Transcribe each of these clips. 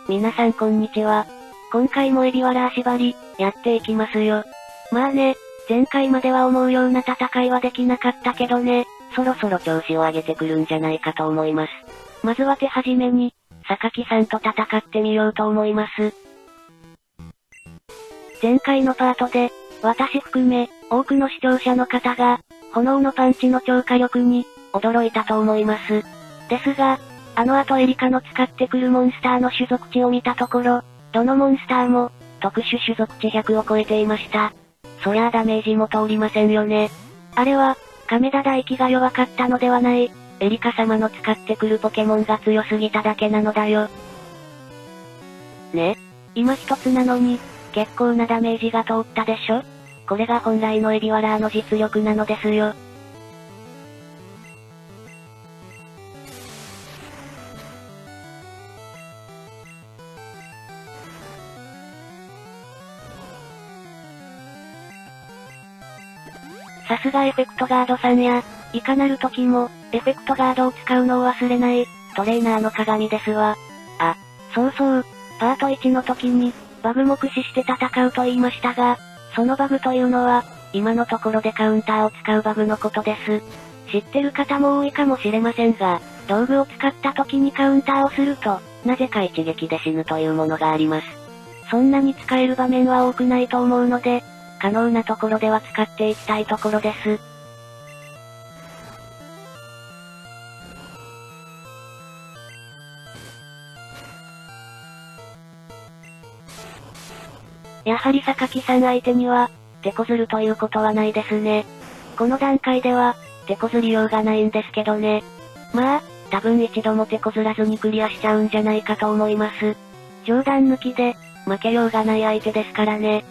皆さんこんにちは。今回もエビワラー縛り、やっていきますよ。まあね、前回までは思うような戦いはできなかったけどね、そろそろ調子を上げてくるんじゃないかと思います。まずは手始めに、榊さんと戦ってみようと思います。前回のパートで、私含め、多くの視聴者の方が、炎のパンチの超火力に、驚いたと思います。ですが、あの後エリカの使ってくるモンスターの種族値を見たところ、どのモンスターも、特殊種族値100を超えていました。そりゃあダメージも通りませんよね。あれは、亀田大輝が弱かったのではない、エリカ様の使ってくるポケモンが強すぎただけなのだよ。ね、今一つなのに、結構なダメージが通ったでしょ？これが本来のエビワラーの実力なのですよ。さすがエフェクトガードさんや、いかなる時も、エフェクトガードを使うのを忘れない、トレーナーの鏡ですわ。あ、そうそう、パート1の時に、バグも駆使して戦うと言いましたが、そのバグというのは、今のところでカウンターを使うバグのことです。知ってる方も多いかもしれませんが、道具を使った時にカウンターをすると、なぜか一撃で死ぬというものがあります。そんなに使える場面は多くないと思うので、可能なところでは使っていきたいところです。やはり榊さん相手には、手こずるということはないですね。この段階では、手こずりようがないんですけどね。まあ、多分一度も手こずらずにクリアしちゃうんじゃないかと思います。冗談抜きで、負けようがない相手ですからね。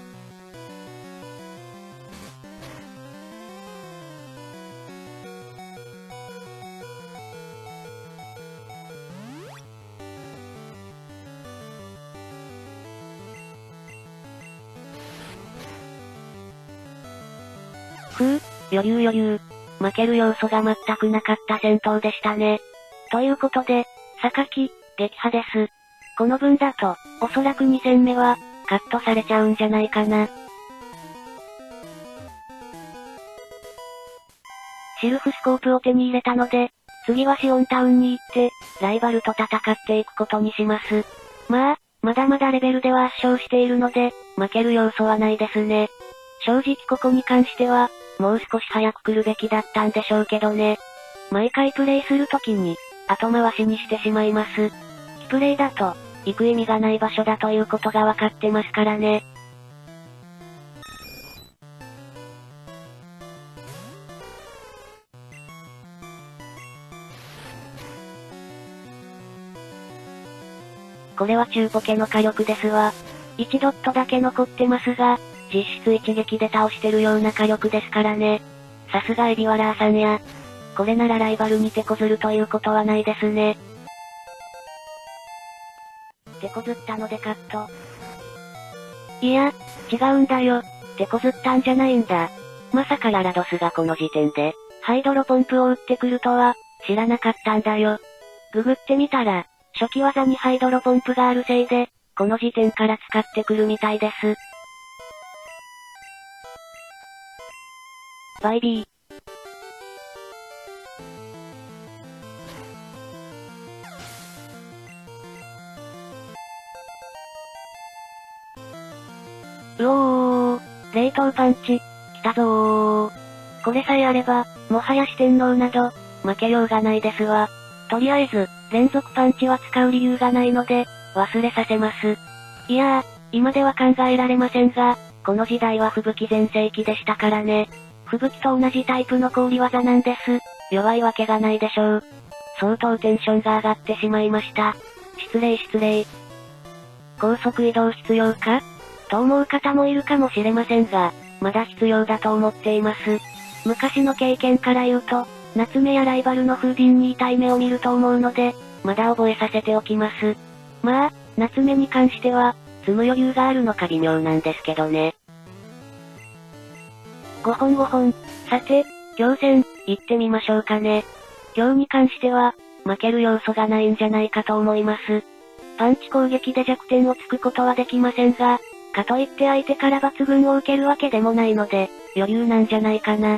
余裕。負ける要素が全くなかった戦闘でしたね。ということで、榊、撃破です。この分だと、おそらく2戦目は、カットされちゃうんじゃないかな。シルフスコープを手に入れたので、次はシオンタウンに行って、ライバルと戦っていくことにします。まあ、まだまだレベルでは圧勝しているので、負ける要素はないですね。正直ここに関しては、もう少し早く来るべきだったんでしょうけどね。毎回プレイするときに、後回しにしてしまいます。キプレイだと、行く意味がない場所だということがわかってますからね。これは中ポケの火力ですわ。1ドットだけ残ってますが、実質一撃で倒してるような火力ですからね。さすがエビワラーさんや。これならライバルに手こずるということはないですね。手こずったのでカット。いや、違うんだよ。手こずったんじゃないんだ。まさかララドスがこの時点で、ハイドロポンプを打ってくるとは、知らなかったんだよ。ググってみたら、初期技にハイドロポンプがあるせいで、この時点から使ってくるみたいです。バイビー。うおー、冷凍パンチ、来たぞー。これさえあれば、もはや四天王など、負けようがないですわ。とりあえず、連続パンチは使う理由がないので、忘れさせます。いやー、今では考えられませんが、この時代は吹雪全盛期でしたからね。吹雪と同じタイプの氷技なんです。弱いわけがないでしょう。相当テンションが上がってしまいました。失礼。高速移動必要かと思う方もいるかもしれませんが、まだ必要だと思っています。昔の経験から言うと、夏目やライバルの風鈴に痛い目を見ると思うので、まだ覚えさせておきます。まあ、夏目に関しては、積む余裕があるのか微妙なんですけどね。5本。さて、今日戦、行ってみましょうかね。今日に関しては、負ける要素がないんじゃないかと思います。 パンチ攻撃で弱点をつくことはできませんが、かといって相手から抜群を受けるわけでもないので、余裕なんじゃないかな。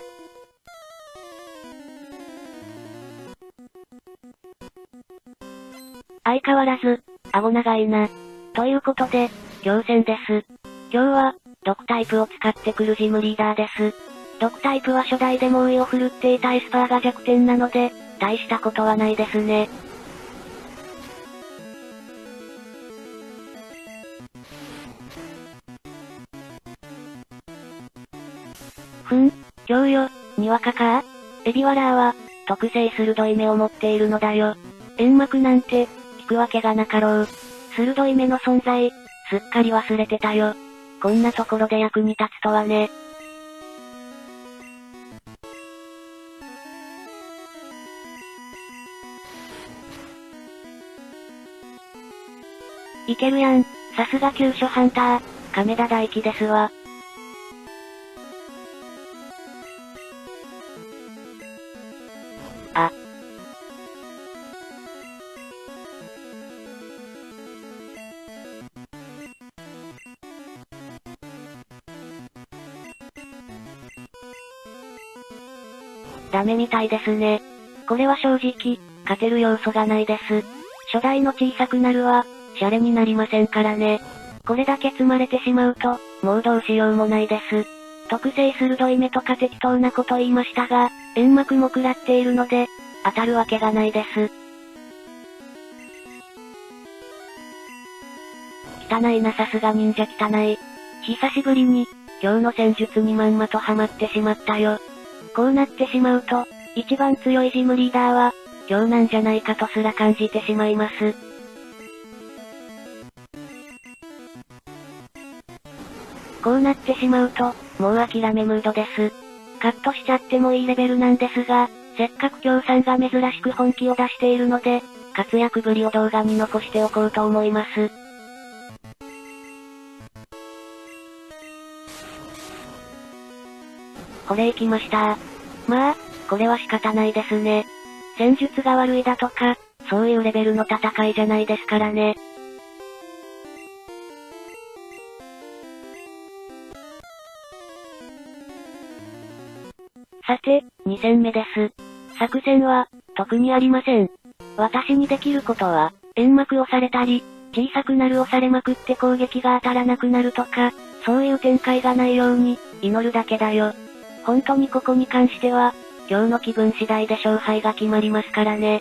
相変わらず、顎長いな。ということで、強戦です。今日は、毒タイプを使ってくるジムリーダーです。毒タイプは初代で猛威を振るっていたエスパーが弱点なので、大したことはないですね。今日よ、にわかか？エビワラーは、特性鋭い目を持っているのだよ。煙幕なんて、聞くわけがなかろう。鋭い目の存在、すっかり忘れてたよ。こんなところで役に立つとはね。いけるやん、さすが急所ハンター、亀田大輝ですわ。あ。ダメみたいですね。これは正直、勝てる要素がないです。初代の小さくなるは、シャレになりませんからね。これだけ積まれてしまうと、もうどうしようもないです。特性鋭い目とか適当なこと言いましたが、煙幕も食らっているので、当たるわけがないです。汚いな、さすが忍者汚い。久しぶりに、今日の戦術にまんまとハマってしまったよ。こうなってしまうと、一番強いジムリーダーは、今日なんじゃないかとすら感じてしまいます。こうなってしまうと、もう諦めムードです。カットしちゃってもいいレベルなんですが、せっかく京さんが珍しく本気を出しているので、活躍ぶりを動画に残しておこうと思います。これ行きました。まあ、これは仕方ないですね。戦術が悪いだとか、そういうレベルの戦いじゃないですからね。さて、2戦目です。作戦は、特にありません。私にできることは、煙幕をされたり、小さくなるをされまくって攻撃が当たらなくなるとか、そういう展開がないように、祈るだけだよ。本当にここに関しては、今日の気分次第で勝敗が決まりますからね。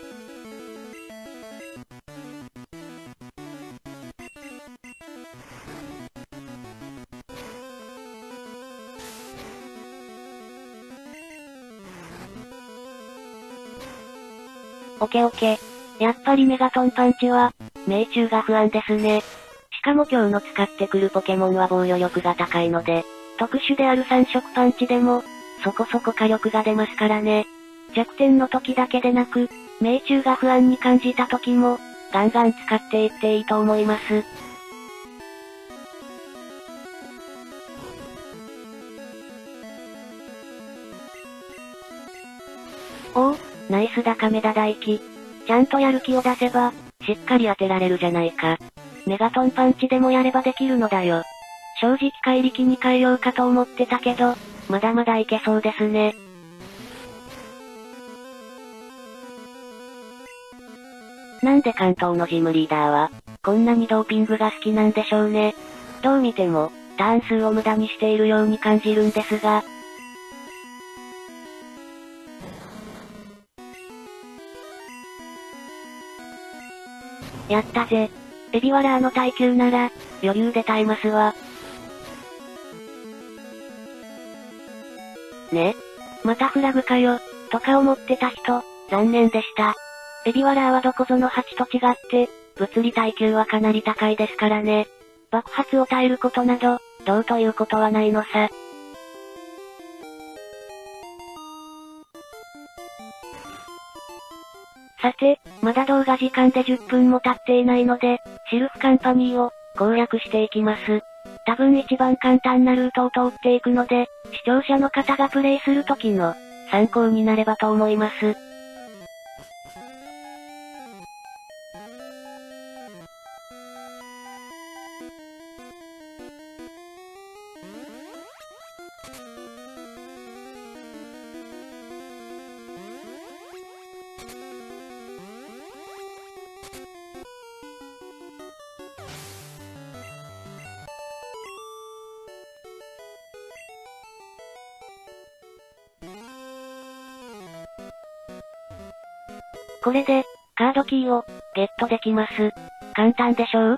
オケオケ。やっぱりメガトンパンチは、命中が不安ですね。しかも今日の使ってくるポケモンは防御力が高いので、特殊である3色パンチでも、そこそこ火力が出ますからね。弱点の時だけでなく、命中が不安に感じた時も、ガンガン使っていっていいと思います。おお、ナイスだ亀田大輝。ちゃんとやる気を出せば、しっかり当てられるじゃないか。メガトンパンチでもやればできるのだよ。正直怪力に変えようかと思ってたけど、まだまだいけそうですね。なんで関東のジムリーダーは、こんなにドーピングが好きなんでしょうね。どう見ても、ターン数を無駄にしているように感じるんですが。やったぜ。エビワラーの耐久なら、余裕で耐えますわ。ね。またフラグかよ、とか思ってた人、残念でした。エビワラーはどこぞの蜂と違って、物理耐久はかなり高いですからね。爆発を耐えることなど、どうということはないのさ。さて、まだ動画時間で10分も経っていないので、シルフカンパニーを攻略していきます。多分一番簡単なルートを通っていくので、視聴者の方がプレイする時の参考になればと思います。 これで、カードキーを、ゲットできます。簡単でしょう？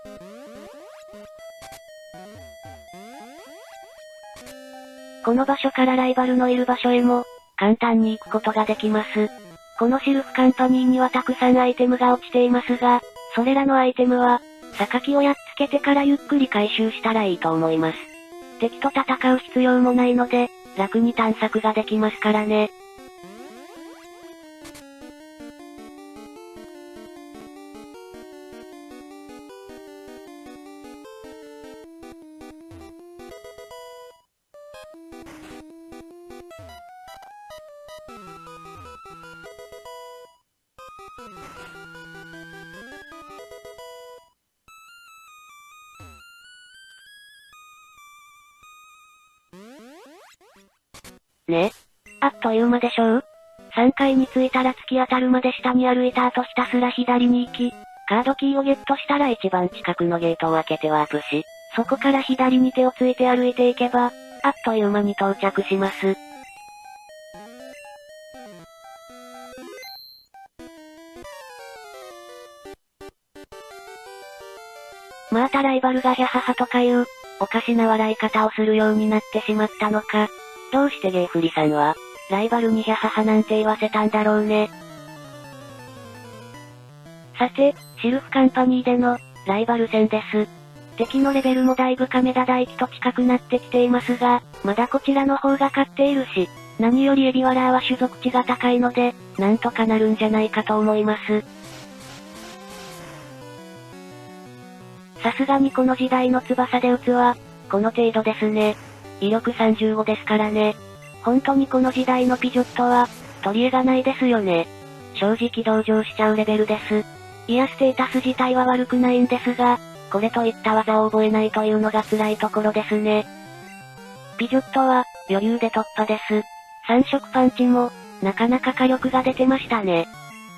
この場所からライバルのいる場所へも、簡単に行くことができます。このシルフカンパニーにはたくさんアイテムが落ちていますが、それらのアイテムは、榊をやっつけてからゆっくり回収したらいいと思います。敵と戦う必要もないので、楽に探索ができますからね。ね。あっという間でしょう？ 3 階に着いたら突き当たるまで下に歩いた後ひたすら左に行き、カードキーをゲットしたら一番近くのゲートを開けてワープし、そこから左に手をついて歩いていけば、あっという間に到着します。またライバルがギャハハとかいう、おかしな笑い方をするようになってしまったのか。どうしてゲイフリさんは、ライバルにギャハハなんて言わせたんだろうね。さて、シルフカンパニーでの、ライバル戦です。敵のレベルもだいぶ亀田大輝と近くなってきていますが、まだこちらの方が勝っているし、何よりエビワラーは種族値が高いので、なんとかなるんじゃないかと思います。さすがにこの時代の翼で撃つは、この程度ですね。威力35ですからね。本当にこの時代のピジョットは、取り柄がないですよね。正直同情しちゃうレベルです。いやステータス自体は悪くないんですが、これといった技を覚えないというのが辛いところですね。ピジョットは、余裕で突破です。3色パンチも、なかなか火力が出てましたね。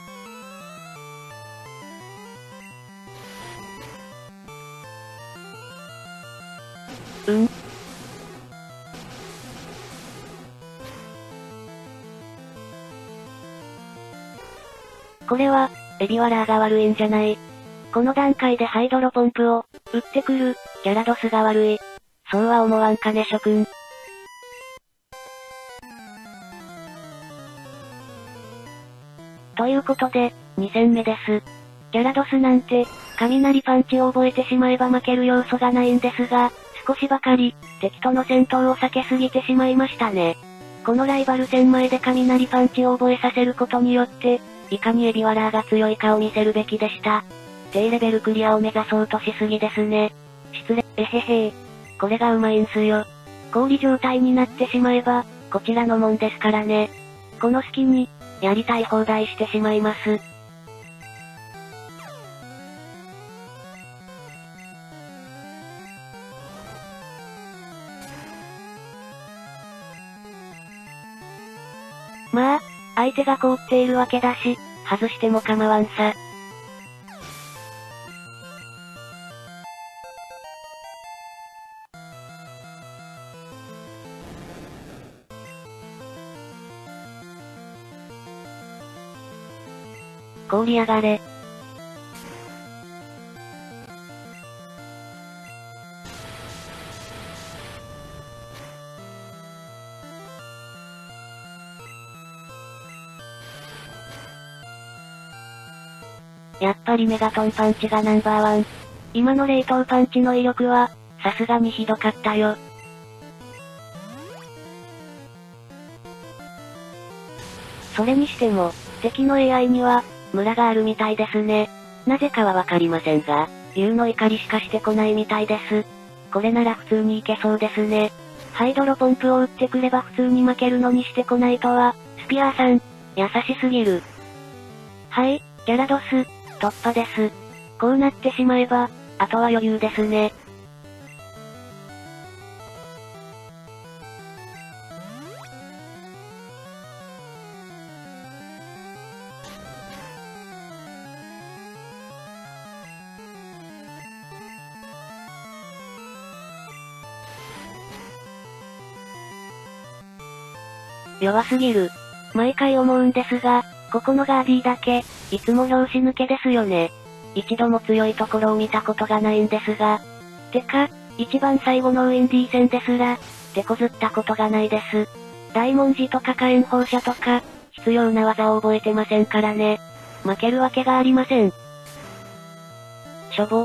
これは、エビワラーが悪いんじゃない。この段階でハイドロポンプを、撃ってくる、ギャラドスが悪い。そうは思わんかね諸君。ということで、2戦目です。ギャラドスなんて、雷パンチを覚えてしまえば負ける要素がないんですが、少しばかり、敵との戦闘を避けすぎてしまいましたね。このライバル戦前で雷パンチを覚えさせることによって、いかにエビワラーが強いかを見せるべきでした。低レベルクリアを目指そうとしすぎですね。失礼、えへへー。これがうまいんすよ。氷状態になってしまえば、こちらのもんですからね。この隙に、やりたい放題してしまいます。まあ、相手が凍っているわけだし、外しても構わんさ。氷上がれ。やっぱりメガトンパンチがナンバーワン。今の冷凍パンチの威力は、さすがにひどかったよ。それにしても、敵の AI には、ムラがあるみたいですね。なぜかはわかりませんが、竜の怒りしかしてこないみたいです。これなら普通にいけそうですね。ハイドロポンプを撃ってくれば普通に負けるのにしてこないとは、スピアーさん、優しすぎる。はい、ギャラドス、突破です。こうなってしまえば、あとは余裕ですね。弱すぎる。毎回思うんですが、 ここのガーディだけ、いつも拍子抜けですよね。一度も強いところを見たことがないんですが。てか、一番最後のウィンディー戦ですら、手こずったことがないです。大文字とか火炎放射とか、必要な技を覚えてませんからね。負けるわけがありません。しょぼ。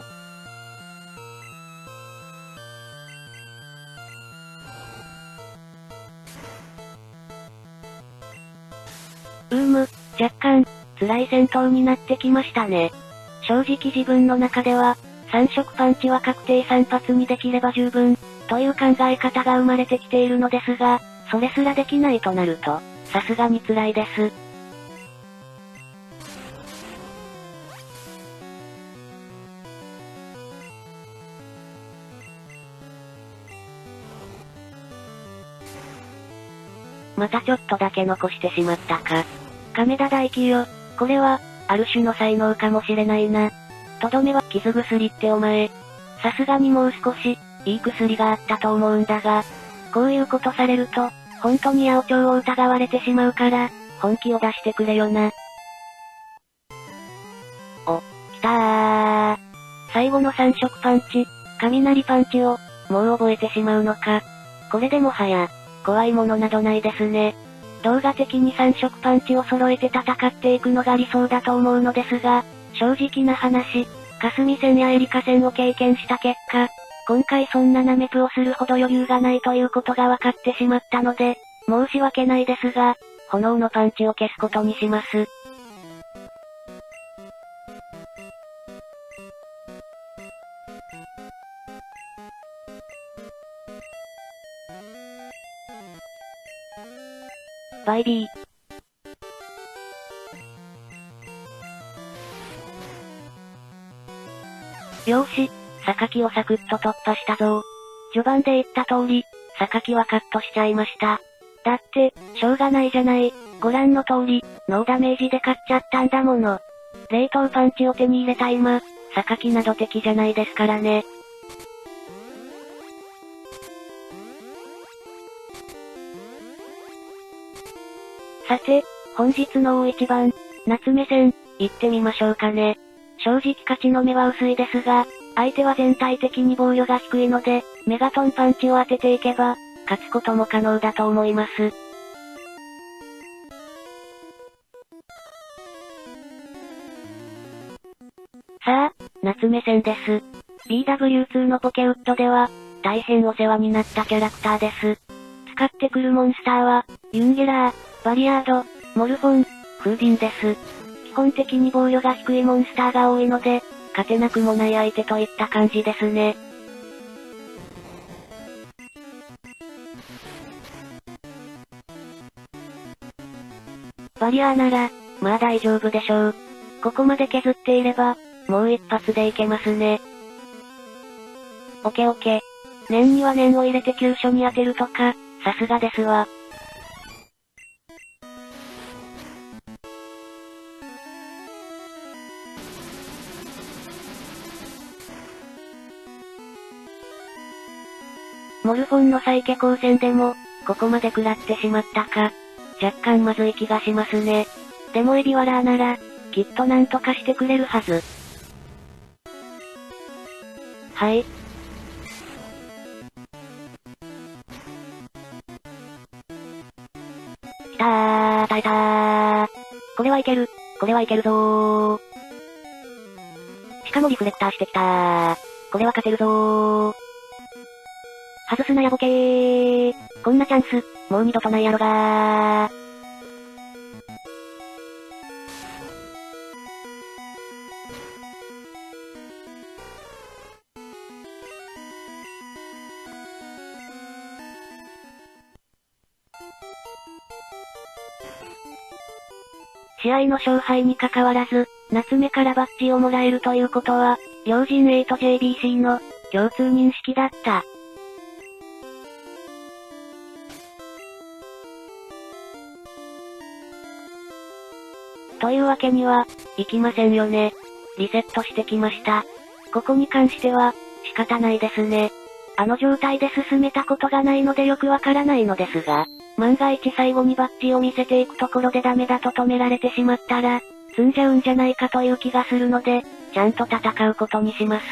若干、辛い戦闘になってきましたね。正直自分の中では、3色パンチは確定3発にできれば十分、という考え方が生まれてきているのですが、それすらできないとなると、さすがに辛いです。またちょっとだけ残してしまったか。亀田大輝よ、これは、ある種の才能かもしれないな。とどめは傷薬ってお前。さすがにもう少し、いい薬があったと思うんだが、こういうことされると、本当に八百長を疑われてしまうから、本気を出してくれよな。お、来たー。最後の3色パンチ、雷パンチを、もう覚えてしまうのか。これでもはや、怖いものなどないですね。動画的に3色パンチを揃えて戦っていくのが理想だと思うのですが、正直な話、霞戦やエリカ戦を経験した結果、今回そんなナメプをするほど余裕がないということが分かってしまったので、申し訳ないですが、炎のパンチを消すことにします。バイビー。よし、榊をサクッと突破したぞ。序盤で言った通り、榊はカットしちゃいました。だって、しょうがないじゃない。ご覧の通り、ノーダメージで勝っちゃったんだもの。冷凍パンチを手に入れた今、榊など敵じゃないですからね。さて、本日の大一番、夏目戦、行ってみましょうかね。正直勝ちの目は薄いですが、相手は全体的に防御が低いので、メガトンパンチを当てていけば、勝つことも可能だと思います。さあ、夏目戦です。BW2 のポケウッドでは、大変お世話になったキャラクターです。使ってくるモンスターは、ユンゲラー、バリアード、モルフォン、フーディンです。基本的に防御が低いモンスターが多いので、勝てなくもない相手といった感じですね。バリアーなら、まあ大丈夫でしょう。ここまで削っていれば、もう一発でいけますね。オケオケ。念には念を入れて急所に当てるとか、さすがですわ。モルフォンの再起光線でも、ここまで食らってしまったか。若干まずい気がしますね。でもエビワラーなら、きっとなんとかしてくれるはず。はい。きたー、耐えたー。これはいける。これはいけるぞー。しかもリフレクターしてきたー。これは勝てるぞー。外すなやボケー。こんなチャンス、もう二度とないやろがー。試合の勝敗に関わらず、夏目からバッジをもらえるということは、両陣営と JBC の共通認識だった。というわけには、いきませんよね。リセットしてきました。ここに関しては、仕方ないですね。あの状態で進めたことがないのでよくわからないのですが、 万が一最後にバッジを見せていくところでダメだと止められてしまったら、積んじゃうんじゃないかという気がするので、ちゃんと戦うことにします。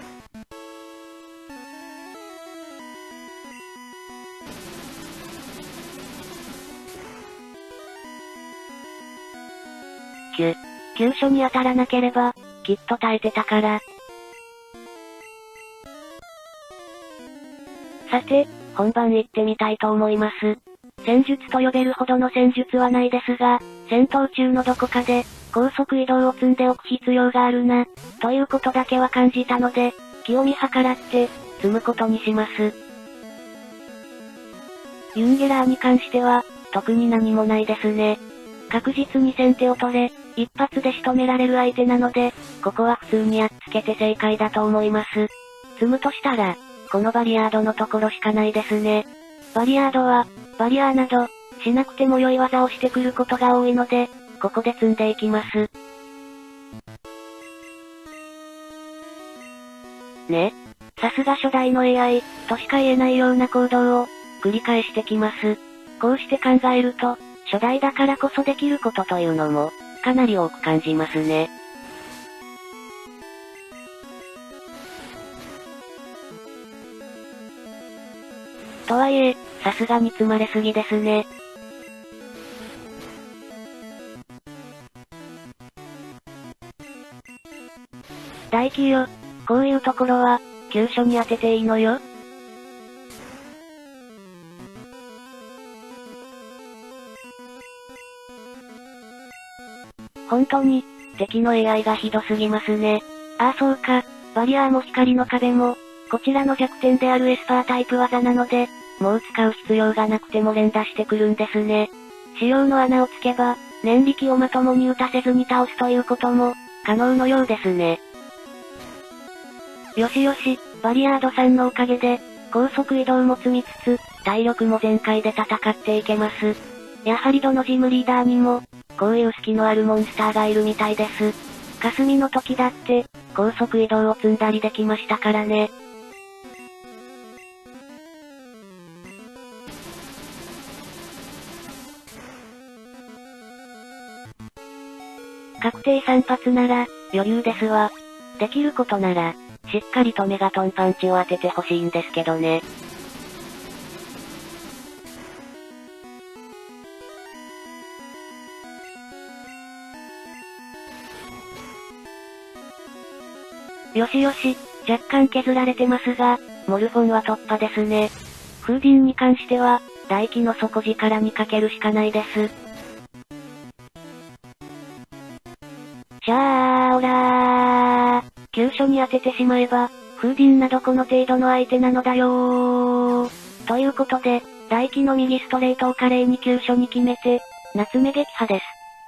急所に当たらなければ、きっと耐えてたから。さて、本番行ってみたいと思います。戦術と呼べるほどの戦術はないですが、戦闘中のどこかで、高速移動を積んでおく必要があるな、ということだけは感じたので、気を見計らって、積むことにします。ユンゲラーに関しては、特に何もないですね。確実に先手を取れ、一発で仕留められる相手なので、ここは普通にやっつけて正解だと思います。積むとしたら、このバリアードのところしかないですね。バリアードは、バリアーなど、しなくても良い技をしてくることが多いので、ここで積んでいきます。ね。さすが初代の AI、としか言えないような行動を、繰り返してきます。こうして考えると、初代だからこそできることというのも、かなり多く感じますね。とはいえ、さすがに積まれすぎですね。大輝よ、こういうところは、急所に当てていいのよ。本当に、敵の AI がひどすぎますね。ああそうか、バリアーも光の壁も、こちらの弱点であるエスパータイプ技なので、もう使う必要がなくても連打してくるんですね。仕様の穴をつけば、念力をまともに打たせずに倒すということも、可能のようですね。よしよし、バリアードさんのおかげで、高速移動も積みつつ、体力も全開で戦っていけます。やはりどのジムリーダーにも、こういう隙のあるモンスターがいるみたいです。霞の時だって、高速移動を積んだりできましたからね。確定3発なら、余裕ですわ。できることなら、しっかりとメガトンパンチを当ててほしいんですけどね。よしよし、若干削られてますが、モルフォンは突破ですね。フーディンに関しては、大気の底力にかけるしかないです。しゃーおらー。急所に当ててしまえば、フーディンなどこの程度の相手なのだよー。ということで、大気の右ストレートを華麗に急所に決めて、夏目撃破です。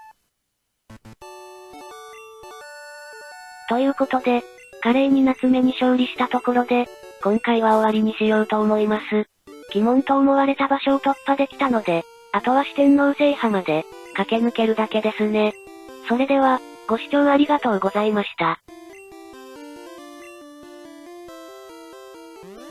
ということで、華麗に夏目に勝利したところで、今回は終わりにしようと思います。鬼門と思われた場所を突破できたので、あとは四天王制覇まで、駆け抜けるだけですね。それでは、ご視聴ありがとうございました。